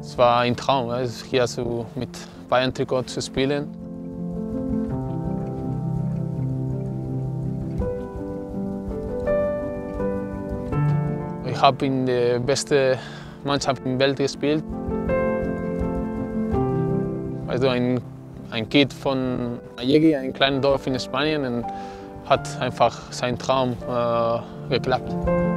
Es war ein Traum, hier so mit Bayern-Trikot zu spielen. Ich habe in der besten Mannschaft in der Welt gespielt. Also ein Kind von Ayegi, einem kleinen Dorf in Spanien, und hat einfach sein Traum geklappt.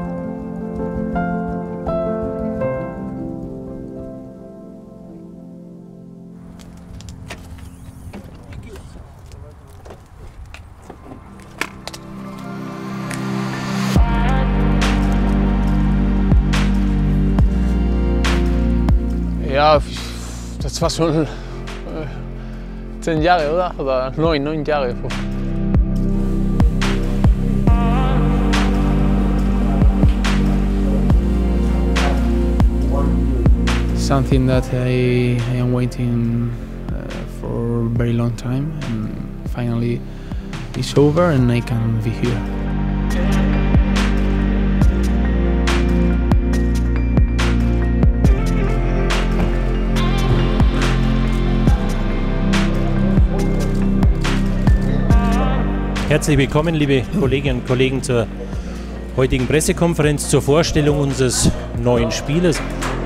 Ja, das war schon 10 Jahre, oder? Oder 9 Jahre. Something that I am waiting for a very long time, and finally it's over and I can be here. Herzlich willkommen, liebe Kolleginnen und Kollegen, zur heutigen Pressekonferenz zur Vorstellung unseres neuen Spielers.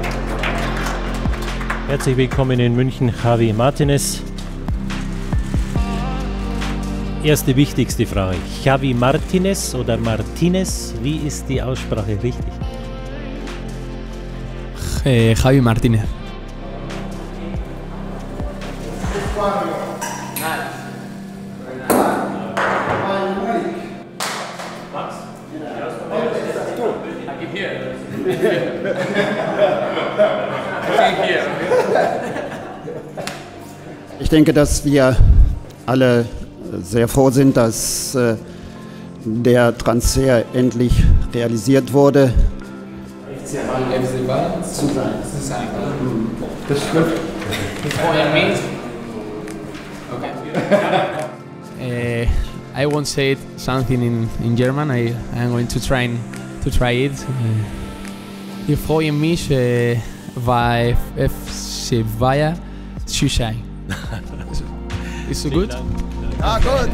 Herzlich willkommen in München, Javi Martínez. Erste wichtigste Frage: Javi Martínez oder Martínez? Wie ist die Aussprache richtig? Javi Martínez. Ich denke, dass wir alle sehr froh sind, dass der Transfer endlich realisiert wurde. I won't say something in German. I am going to try it. Ich freue mich, weil FC Bayern zu sein. Ist so gut? Ja, gut.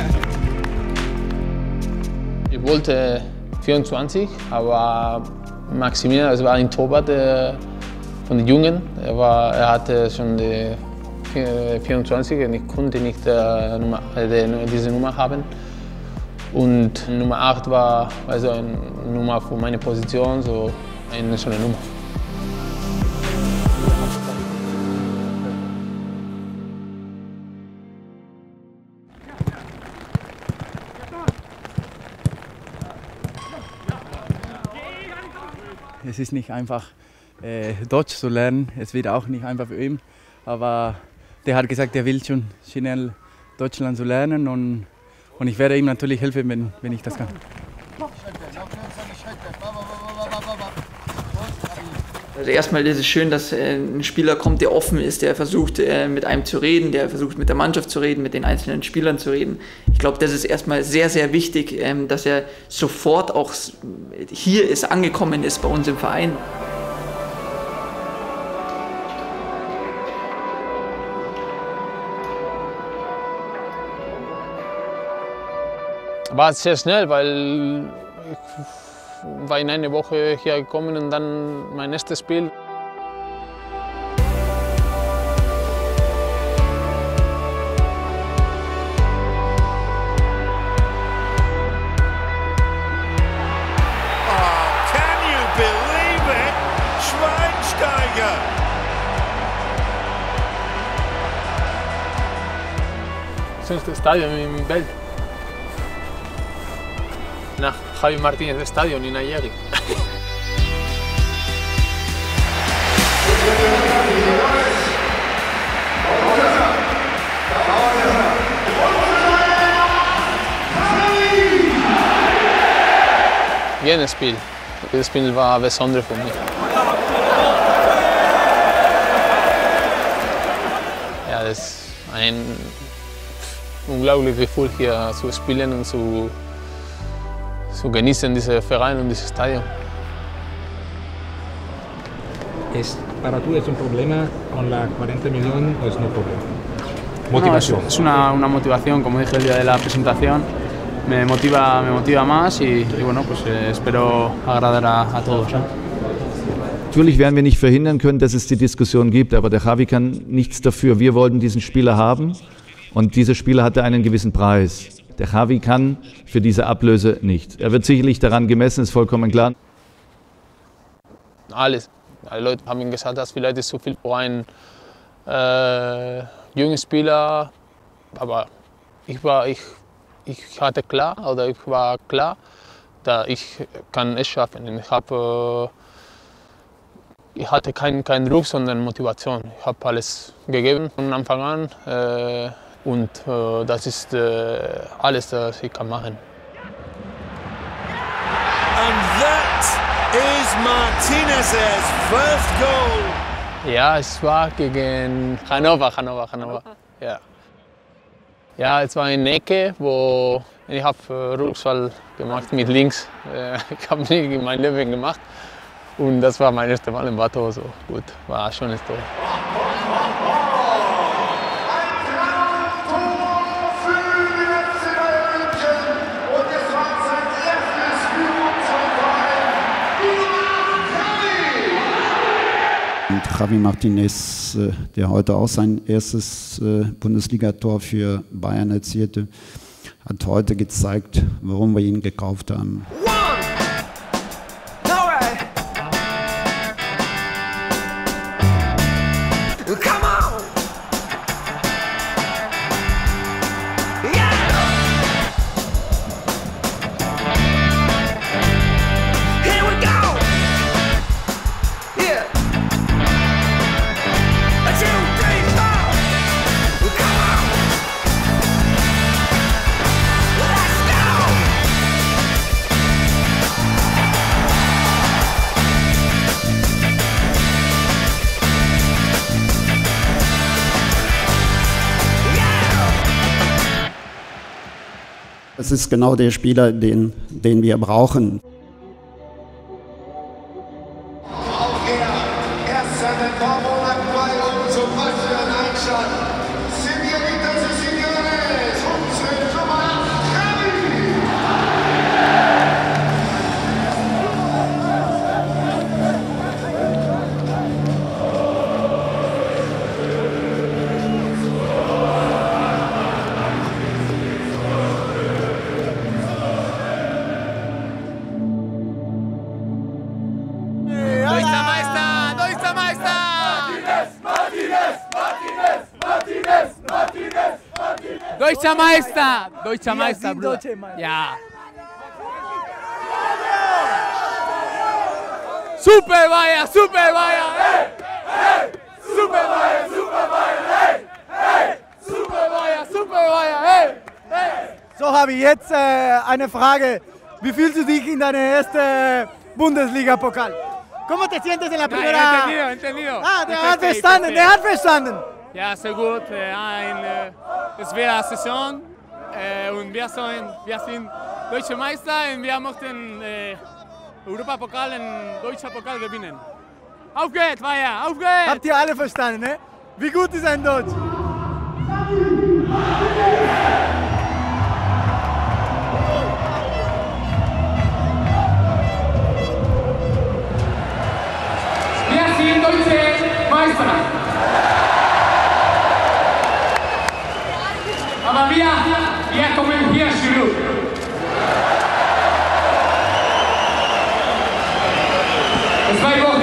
Ich wollte 24, aber Maximilian, das war ein Torwart von den Jungen. Er hatte schon die 24 und ich konnte nicht diese Nummer haben. Und Nummer 8 war also eine Nummer für meine Position, so eine schöne Nummer. Es ist nicht einfach, Deutsch zu lernen. Es wird auch nicht einfach für ihn. Aber der hat gesagt, er will schon schnell Deutschland zu lernen. Und ich werde ihm natürlich helfen, wenn ich das kann. Also erstmal ist es schön, dass ein Spieler kommt, der offen ist, der versucht mit einem zu reden, der versucht mit der Mannschaft zu reden, mit den einzelnen Spielern zu reden. Ich glaube, das ist erstmal sehr, sehr wichtig, dass er sofort auch hier ist, angekommen ist bei uns im Verein. War sehr schnell, weil ich war in einer Woche hier gekommen und dann mein erstes Spiel. Can you believe it? Schweinsteiger! Das ist das Stadion in der Welt. Nach Javi Martínez Stadion in Ayegi. Jedes Spiel. Jedes Spiel war besonders für mich. Ja, das ist ein unglaubliches Gefühl, hier zu spielen und zu genießen, diesen Verein und dieses Stadion. Es para tú es un problema, con la 40 millones no es un problema. Motivación. No, es una motivación, como dije el día de la presentación, me motiva más y bueno, pues espero agradar a todos, ¿no? Natürlich werden wir nicht verhindern können, dass es die Diskussion gibt, aber der Javi kann nichts dafür. Wir wollten diesen Spieler haben und dieser Spieler hatte einen gewissen Preis. Der Javi kann für diese Ablöse nicht. Er wird sicherlich daran gemessen, ist vollkommen klar. Alles. Alle Leute haben gesagt, dass vielleicht ist so viel für einen jungen Spieler, aber ich war klar, dass ich kann es schaffen. Ich hatte keinen Druck, sondern Motivation. Ich habe alles gegeben von Anfang an und das ist alles, was ich kann machen. And that is Martinez's first goal. Ja, es war gegen Hannover. Ja. Ja, es war eine Ecke, wo ich habe Rückfall gemacht mit links. Ich habe nie in meinem Leben gemacht. Und das war mein erstes Mal im Bato, so gut, war ein schönes Tor. Und Javi Martinez, der heute auch sein erstes Bundesligator für Bayern erzielte, hat heute gezeigt, warum wir ihn gekauft haben. Das ist genau der Spieler, den wir brauchen. Deutscher Meister, Bruder. Ja. Super Bayern, hey! Hey! Super Bayern, hey! Super Bayern, hey! Hey! So, Javi, jetzt eine Frage. Wie fühlst du dich in deiner ersten Bundesliga-Pokal? ¿Cómo te sientes en la primera? Entendido. Ah, der hat verstanden. Ja, sehr gut. Es wird eine Saison und wir sind Deutsche Meister und wir möchten Europapokal und Deutscher Pokal gewinnen. Auf geht's, Bayern, auf geht's! Habt ihr alle verstanden, ne? Wie gut ist ein Deutsch? Wir sind Deutsche Meister. Aber wir kommen hier zurück. In 2 Wochen.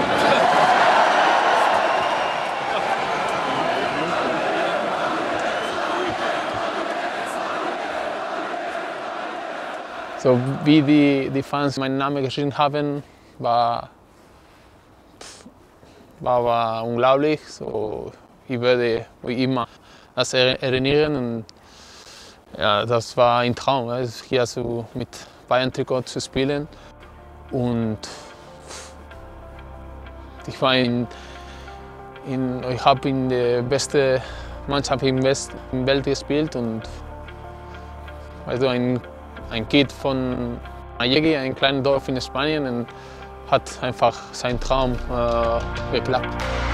So wie die Fans meinen Namen geschrieben haben, war unglaublich. So, ich werde immer das erinnern. Und, ja, das war ein Traum, hier so mit Bayern-Trikot zu spielen. Und ich habe in der besten Mannschaft in der Welt gespielt. Und also ein Kind von Ayegi, ein kleines Dorf in Spanien. Und hat einfach sein Traum geklappt.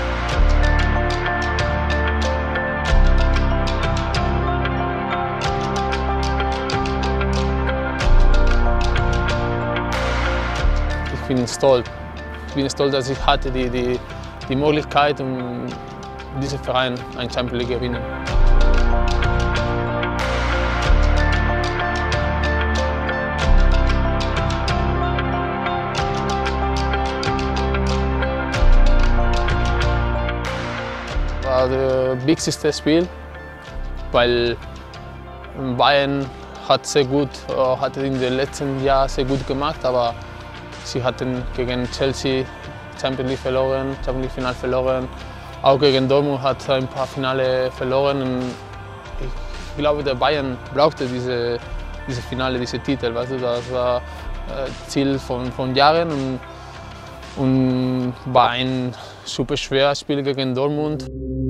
Ich bin stolz. Ich bin stolz, dass ich hatte die Möglichkeit, um diesen Verein ein Champions League zu gewinnen. War das wichtigste Spiel, weil Bayern hat in den letzten Jahren sehr gut gemacht, aber sie hatten gegen Chelsea Champions League verloren, Champions League Final verloren. Auch gegen Dortmund hat ein paar Finale verloren. Und ich glaube, der Bayern brauchte diese Finale, diese Titel. Weißt du, das war Ziel von Jahren und war ein super schweres Spiel gegen Dortmund.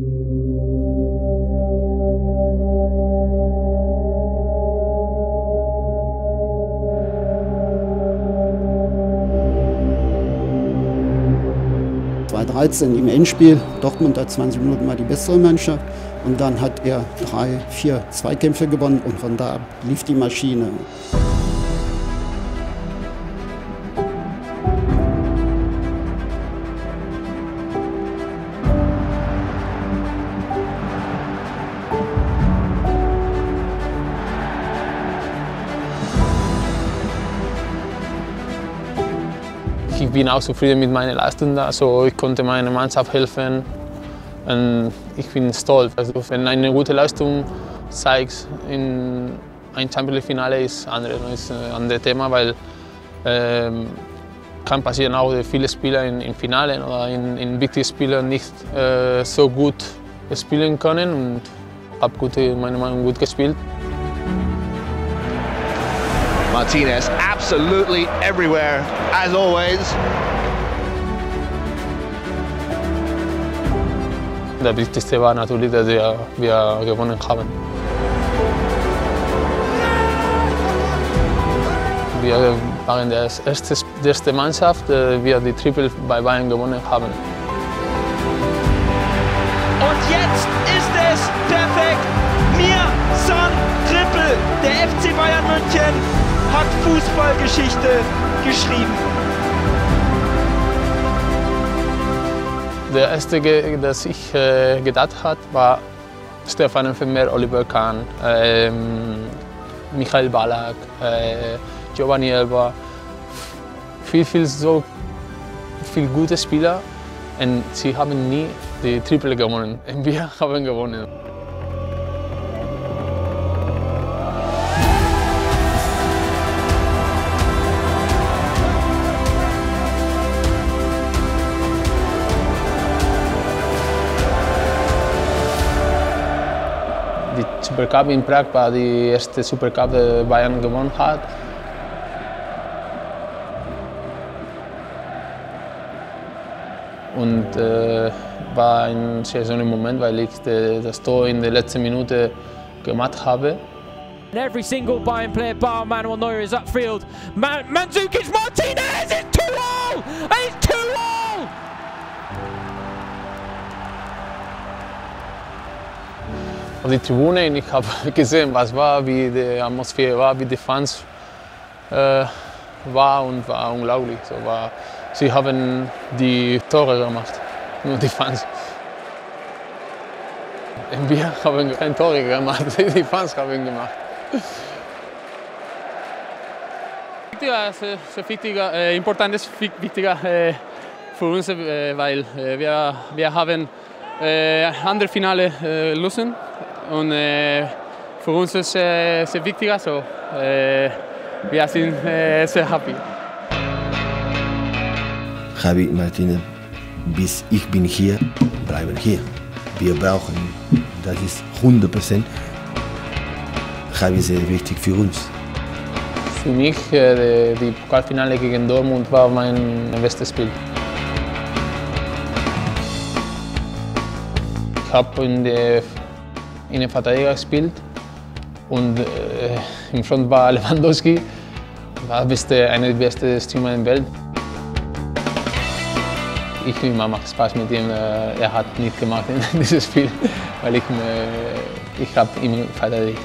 Im Endspiel. Dortmund hat 20 Minuten mal die bessere Mannschaft und dann hat er 3, 4 Zweikämpfe gewonnen und von da lief die Maschine. Ich bin auch zufrieden mit meiner Leistung. Also ich konnte meiner Mannschaft helfen. Und ich bin stolz. Also wenn eine gute Leistung zeigst in ein Champions League Finale, ist ein anderes Thema, weil kann passieren auch, dass viele Spieler in Finale oder in wichtigen Spielen nicht so gut spielen können. Und habe meiner Meinung nach gut gespielt. Martinez absolutely everywhere, as always. Das Wichtigste war natürlich, dass wir gewonnen haben. Wir waren die erste Mannschaft, die wir die Triple bei Bayern gewonnen haben. Und jetzt ist es perfekt. Mir Son Triple. Der FC Bayern München hat Fußballgeschichte geschrieben. Der erste, das ich gedacht habe, war Stefan Elfenberg, Oliver Kahn, Michael Ballack, Giovanni Elber. So viele gute Spieler und sie haben nie die Triple gewonnen. Wir haben gewonnen. Die Supercup in Prag war die erste Supercup, die Bayern gewonnen hat. Und war ein sehr schöner Moment, weil ich das Tor in der letzten Minute gemacht habe. Every single Bayern player bar Manuel Neuer is upfield. Mandzukic Martinez is 2-0! It's 2-0! Auf die Tribüne und ich habe gesehen, was war, wie die Atmosphäre war, wie die Fans war und war unglaublich. Sie haben die Tore gemacht, nur die Fans. Und wir haben keine Tore gemacht, die Fans haben gemacht. Sehr wichtiger, importantes, wichtiger für uns, weil wir haben andere Finale lösen und für uns ist es sehr wichtig. Also, wir sind sehr happy. Javi Martinez, bis ich bin hier, bleiben hier. Wir brauchen, das ist 100%. Javi ist sehr wichtig für uns. Für mich, die Pokalfinale gegen Dortmund war mein bestes Spiel. Ich habe in der Verteidiger gespielt und im Front war Lewandowski, war einer der besten Stürmer der Welt. ich mache Spaß mit ihm. Er hat nicht gemacht in dieses Spiel, weil ich habe ihn verteidigt.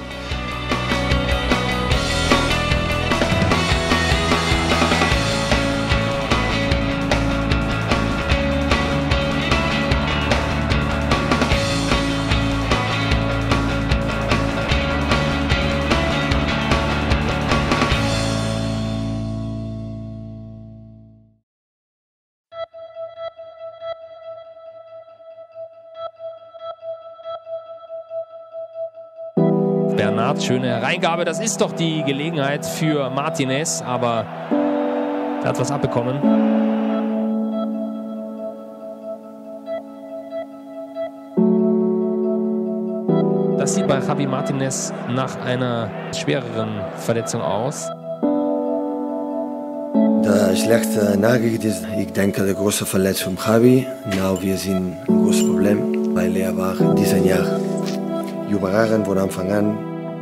Bernard, schöne Hereingabe. Das ist doch die Gelegenheit für Martinez, aber er hat was abbekommen. Das sieht bei Javi Martinez nach einer schwereren Verletzung aus. Die schlechte Nachricht ist, ich denke, die große Verletzung Javi. Now wir sind ein großes Problem, weil er war in diesem Jahr überragend von Anfang an.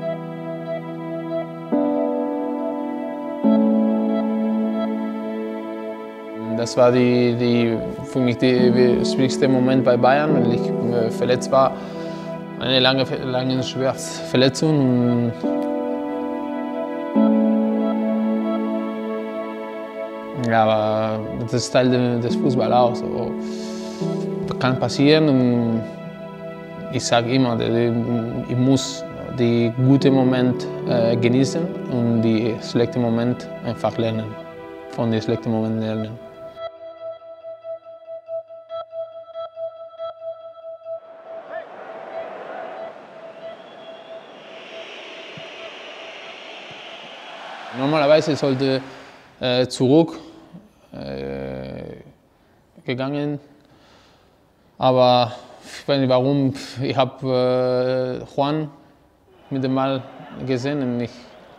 Das war für mich der schwierigste Moment bei Bayern, weil ich verletzt war. Eine lange schwere Verletzung. Ja, aber das ist Teil des Fußballs auch. So. Kann passieren und ich sage immer, ich muss die guten Momente genießen und die schlechten Momente einfach lernen. Von den schlechten Momenten lernen. Normalerweise sollte zurück gegangen, aber ich weiß nicht warum. Ich habe Juan mit dem Ball gesehen und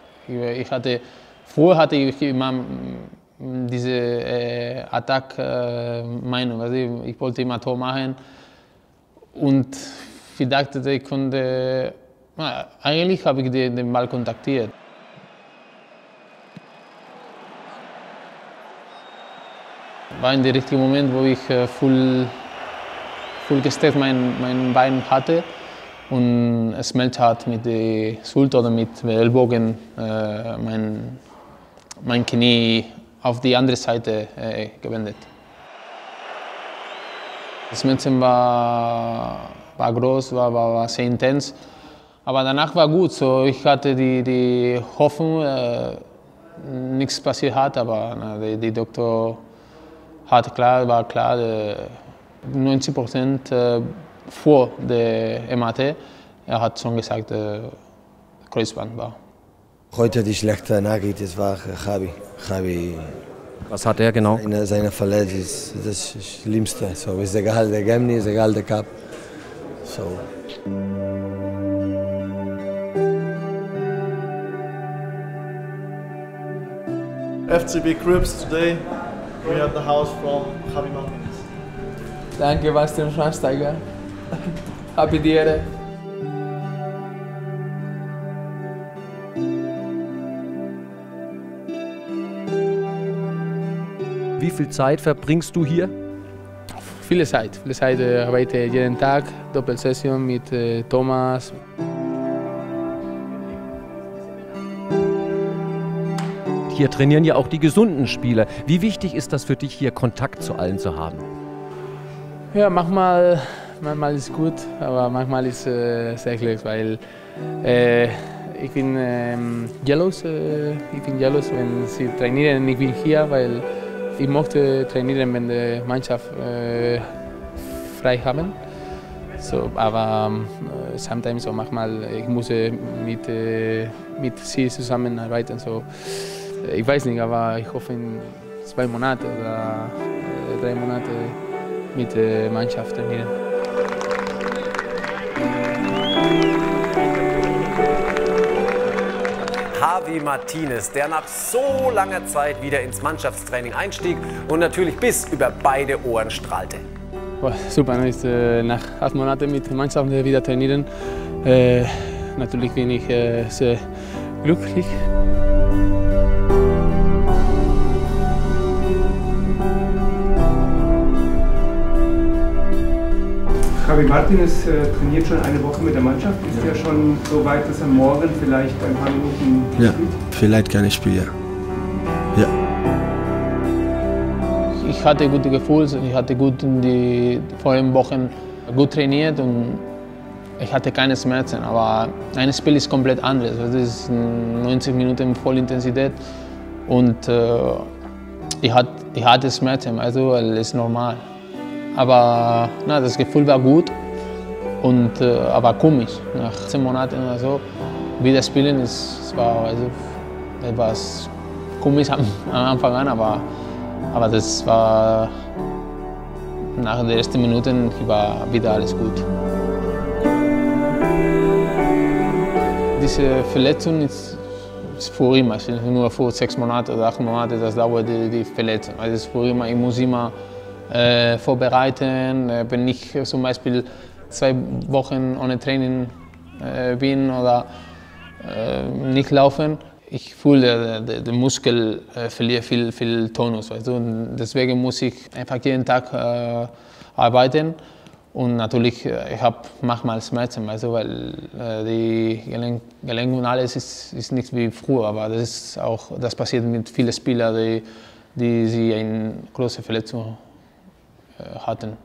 früher hatte ich immer diese Attack-Meinung. Also ich wollte immer Tor machen und ich dachte, ich konnte. Eigentlich habe ich den Ball kontaktiert. War in der richtigen Moment, wo ich voll gestreckt mein Bein hatte und es meldet hat mit der Schulter oder mit dem Ellbogen mein Knie auf die andere Seite gewendet. Das Schmerzen war groß, war sehr intens, aber danach war gut. So, ich hatte die Hoffnung, nichts passiert hat, aber die Doktor war klar, 90% vor der MRT. Er hat schon gesagt, Kreuzband war. Heute die schlechte Nachricht, das war Javi. Was hat er genau? Seine Verletzung ist das Schlimmste. So, ist egal der Ergebnis, egal der Cup. So. FCB Cribs today. We have the house from Javi Martinez. Danke, Bastian Schweinsteiger. Happy die Ehre. Wie viel Zeit verbringst du hier? Viele Zeit. Arbeite jeden Tag, Doppelsession mit Thomas. Hier trainieren ja auch die gesunden Spieler. Wie wichtig ist das für dich, hier Kontakt zu allen zu haben? Ja, manchmal ist gut, aber manchmal ist es sehr schlecht, weil ich bin jealous. Ich bin jealous, wenn sie trainieren. Ich bin hier, weil ich möchte trainieren, wenn die Mannschaft frei haben. So, aber sometimes so manchmal ich muss mit sie zusammenarbeiten. So. Ich weiß nicht, aber ich hoffe in 2 Monaten oder 3 Monate mit der Mannschaft trainieren. Javi Martinez, der nach so langer Zeit wieder ins Mannschaftstraining einstieg und natürlich bis über beide Ohren strahlte. Super, nach 8 Monaten mit der Mannschaft wieder trainieren. Natürlich bin ich sehr glücklich. Javi Martinez trainiert schon eine Woche mit der Mannschaft. Ist er schon so weit, dass er morgen vielleicht ein paar Minuten Ja, spielt? vielleicht kann ich spielen. Ja. Ich hatte gute Gefühle, ich hatte gut in die vorigen Wochen gut trainiert und ich hatte keine Schmerzen. Aber ein Spiel ist komplett anders. Das ist 90 Minuten Vollintensität und ich hatte Schmerzen, also das ist normal. Aber na, das Gefühl war gut und aber komisch. Nach 10 Monaten oder so wieder spielen, es war etwas komisch am Anfang an, aber das war nach den ersten Minuten war wieder alles gut. Diese Verletzung ist für immer, nur für 6 Monate oder 8 Monate, das dauert die Verletzung. Also es ist für immer, ich muss immer vorbereiten. Wenn ich zum Beispiel 2 Wochen ohne Training bin oder nicht laufen, ich fühle, der Muskel verliert viel Tonus. Weißt du? Und deswegen muss ich einfach jeden Tag arbeiten. Und natürlich, ich habe manchmal Schmerzen, weißt du, weil die Gelenke und alles ist nicht wie früher. Aber das passiert mit vielen Spielern, die eine große Verletzung hatten.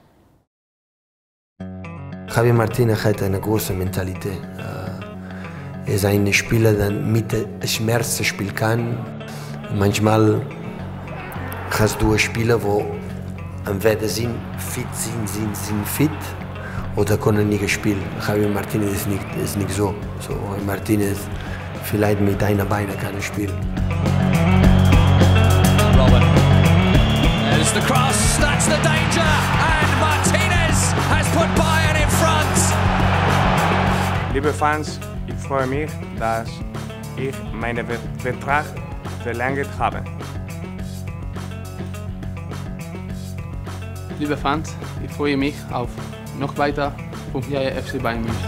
Javi Martinez hat eine große Mentalität. Er ist ein Spieler, der mit Schmerzen spielen kann. Manchmal hast du Spieler, die entweder sind fit oder können nicht spielen. Javi Martinez ist nicht so. Javi Martinez vielleicht mit einer Beine kann spielen. Robin. There's the cross, that's the danger, and Martinez has put Bayern in front. Liebe Fans, ich freue mich, dass ich meinen Vertrag verlängert habe. Liebe Fans, ich freue mich auf noch weiter 5 Jahre FC Bayern München.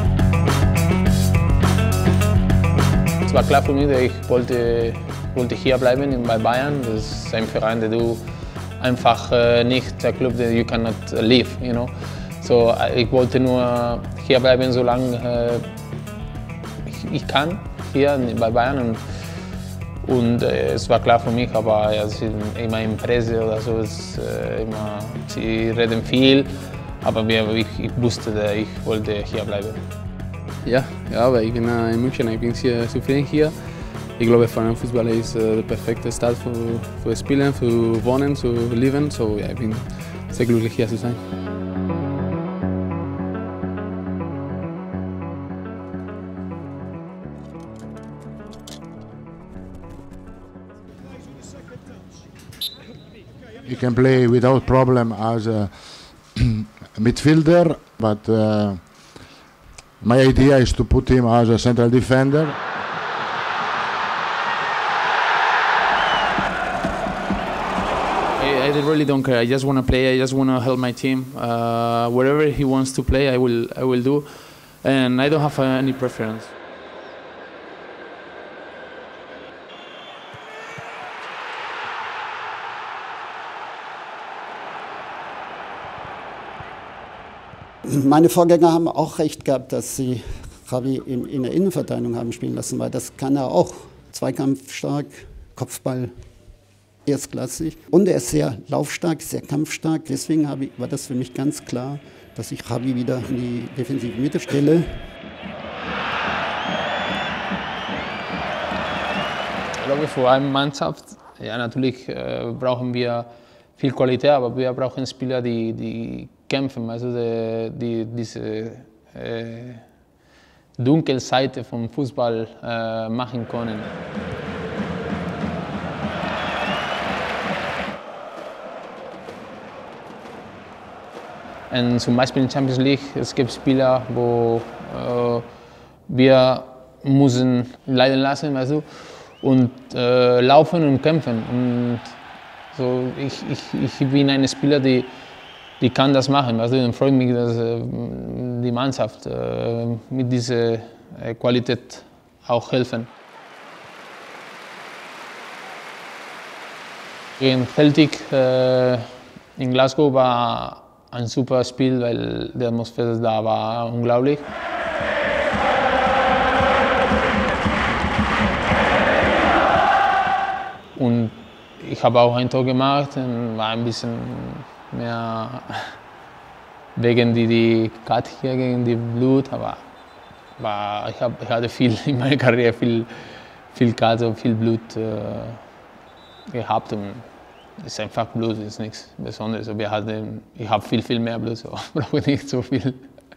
Es war klar für mich, dass ich wollte hier bleiben bei Bayern. Das ist ein Verein, der du einfach nicht der Club, der you cannot leave, you know. So, ich wollte nur hier bleiben, solange ich kann hier bei Bayern. Und es war klar für mich, aber ja, immer in Presse oder so, sie reden viel, aber ich wusste, dass ich wollte hier bleiben. Ja, aber ich bin in München, ich bin sehr zufrieden hier. Ich glaube, für einen Fußballer ist der perfekte Start für Spielen, für Wohnen, zu leben. So, ja, ich bin sehr glücklich hier zu sein. He can play without problem as a midfielder, but my idea is to put him as a central defender. I really don't care. I just want to play. I just want to help my team. Wherever he wants to play, I will do, and I don't have any preference. Meine Vorgänger haben auch recht gehabt, dass sie Javi in der Innenverteidigung haben spielen lassen, weil das kann er auch. Zweikampfstark, Kopfball erstklassig. Und er ist sehr laufstark, sehr kampfstark. Deswegen war das für mich ganz klar, dass ich Javi wieder in die defensive Mitte stelle. Ich glaube, für eine Mannschaft, ja, natürlich brauchen wir viel Qualität, aber wir brauchen Spieler, die kämpfen, also diese dunkle Seite vom Fußball machen können. Und zum Beispiel in der Champions League, es gibt Spieler, wo wir müssen leiden lassen, weißt du, und laufen und kämpfen. Und so, ich bin ein Spieler, die kann das machen. Also dann freut mich, dass die Mannschaft mit dieser Qualität auch helfen. Gegen Celtic in Glasgow war ein super Spiel, weil die Atmosphäre da war unglaublich. Und ich habe auch ein Tor gemacht und war ein bisschen mehr wegen die Karte hier gegen die Blut, aber ich hatte viel in meiner Karriere viel Karte, viel Blut gehabt und es ist einfach Blut, es ist nichts Besonderes. Ich habe viel mehr Blut, so brauche ich nicht so viel.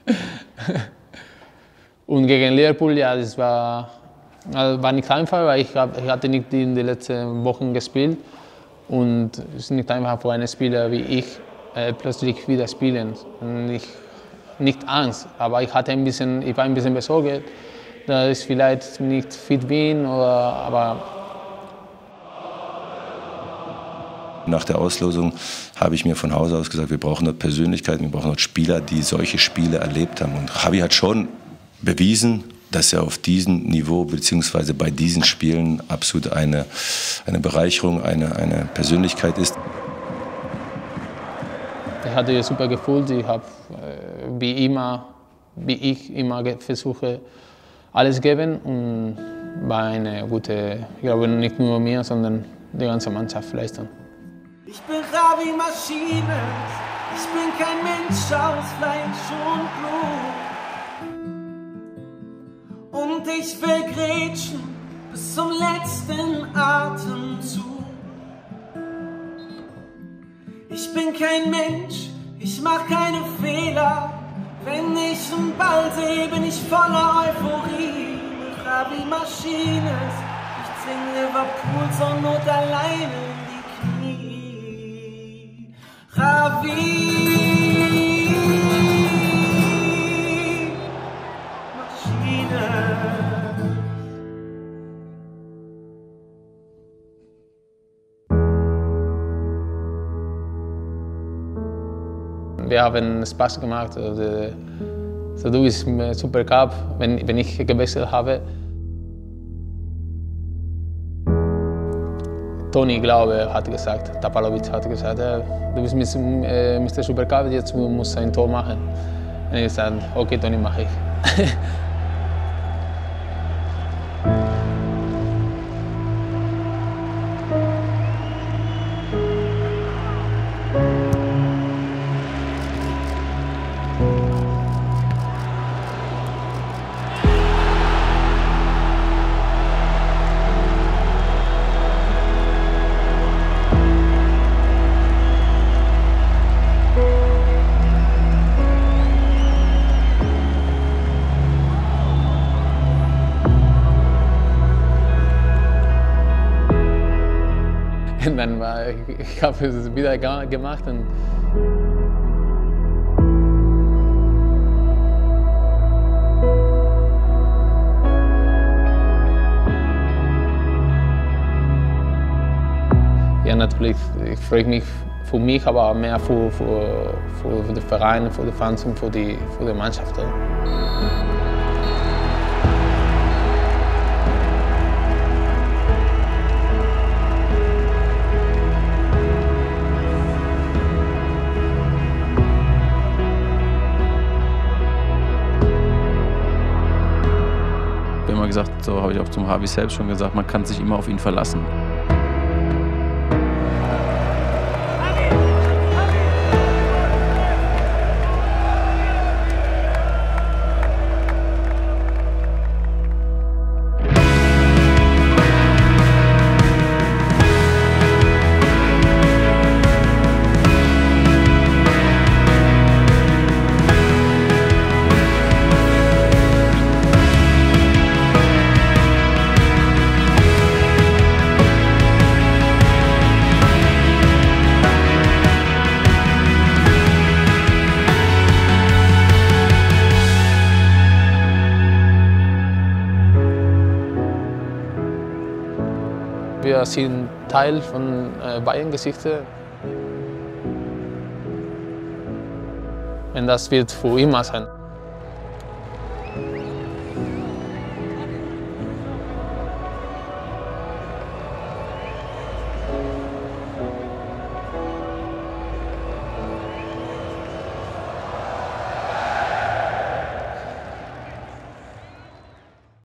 Und gegen Liverpool, ja, das war nicht einfach, weil ich hatte nicht in den letzten Wochen gespielt und es ist nicht einfach für einen Spieler wie ich plötzlich wieder spielen. Nicht Angst, aber ich war ein bisschen besorgt, dass ich vielleicht nicht fit bin, aber nach der Auslosung habe ich mir von Hause aus gesagt, wir brauchen dort Persönlichkeiten, wir brauchen dort Spieler, die solche Spiele erlebt haben. Und Javi hat schon bewiesen, dass er auf diesem Niveau bzw. bei diesen Spielen absolut eine Bereicherung, eine Persönlichkeit ist. Ich hatte ein super Gefühl. Ich habe wie ich immer versuche, alles geben und war eine gute, ich glaube nicht nur mir, sondern die ganze Mannschaft leisten. Ich bin Javi Martinez, ich bin kein Mensch aus Fleisch und Blut. Und ich will grätschen bis zum letzten Atemzug. Ich bin kein Mensch, ich mach keine Fehler. Wenn ich einen Ball sehe, bin ich voller Euphorie. Mit Javi Martinez, ich zwing Liverpool zur Not alleine in die Knie. Javi Martinez. Wir haben Spaß gemacht. So du bist im Supercup, wenn ich gewechselt habe. Toni, glaube hat gesagt, Tapalovic hat gesagt, du bist Mr. Supercup, jetzt musst du ein Tor machen. Und ich sagte, okay, Toni, mache ich. Und dann ich habe es wieder gemacht. Und ja, natürlich, ich freue mich für mich, aber mehr für den Verein, für die Fans und für die Mannschaft. Gesagt, so habe ich auch zum Javi selbst schon gesagt, man kann sich immer auf ihn verlassen. Wir sind Teil von Bayern-Geschichte. Und das wird für immer sein.